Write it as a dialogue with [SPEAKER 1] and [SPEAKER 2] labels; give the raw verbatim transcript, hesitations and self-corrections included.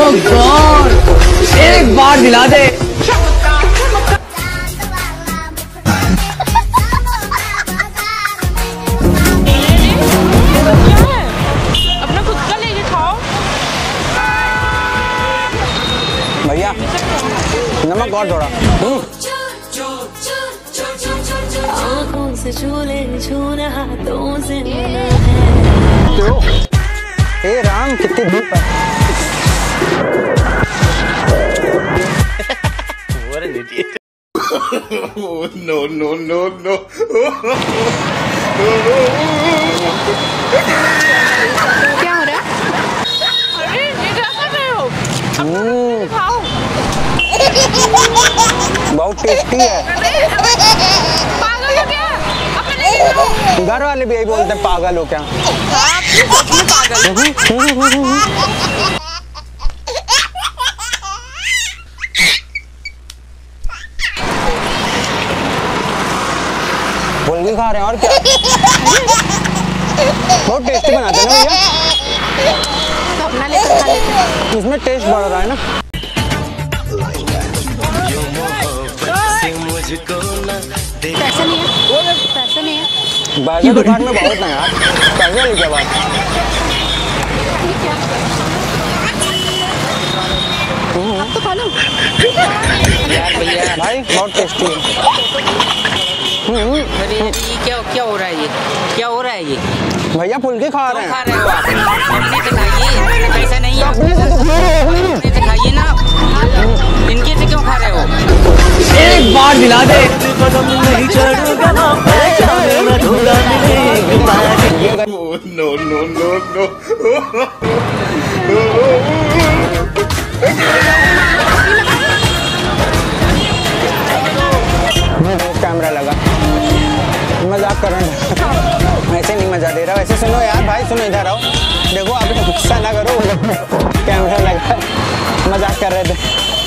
[SPEAKER 1] ओह God, एक बार दिला दे।
[SPEAKER 2] अपना खुद का लेके खाओ।
[SPEAKER 3] भैया नमक और थोड़ा।
[SPEAKER 4] आँखों से छूले छूना हाथों से
[SPEAKER 3] हे राम कितनी धूप है।
[SPEAKER 5] नो नो नो नो
[SPEAKER 2] क्या हो रहा है? अरे ये क्या कर रहे हो? खाओ।
[SPEAKER 3] बहुत टेस्टी है।
[SPEAKER 2] पागल हो क्या? अपने नहीं खाओ।
[SPEAKER 3] घर वाले भी यही बोलते हैं पागल हो क्या।
[SPEAKER 2] आप सच में पागल हो।
[SPEAKER 3] फुल्की खा रहे हैं और क्या। बहुत टेस्टी बनाते हैं ना भैया।
[SPEAKER 2] तो अपना लेकर खा लेते हैं।
[SPEAKER 3] इसमें टेस्ट बढ़ रहा है ना।
[SPEAKER 2] पैसा नहीं है, पैसा नहीं है।
[SPEAKER 3] बाजार दुकान में बहुत है यार, पैसे लेके बात।
[SPEAKER 2] आप तो खा लो।
[SPEAKER 6] यार भैया
[SPEAKER 3] भाई बहुत टेस्टी है।
[SPEAKER 6] अरे ये क्या क्या हो रहा है, ये क्या हो रहा है, ये
[SPEAKER 3] भैया फुल्की खा रहे
[SPEAKER 6] खा
[SPEAKER 3] हैं।
[SPEAKER 6] रहे हो आप? अपने से खाइए, पैसा नहीं है अपने से खाइए ना। इनके से क्यों खा रहे हो?
[SPEAKER 1] एक बार दिला दे।
[SPEAKER 5] No no no no
[SPEAKER 3] camera लगा, मजाक कर रहे हैं। ऐसे नहीं मजा दे रहा। वैसे सुनो यार भाई, सुनो इधर आओ। देखो आप गुस्सा ना करो, कैमरा लगा, मजाक कर रहे थे।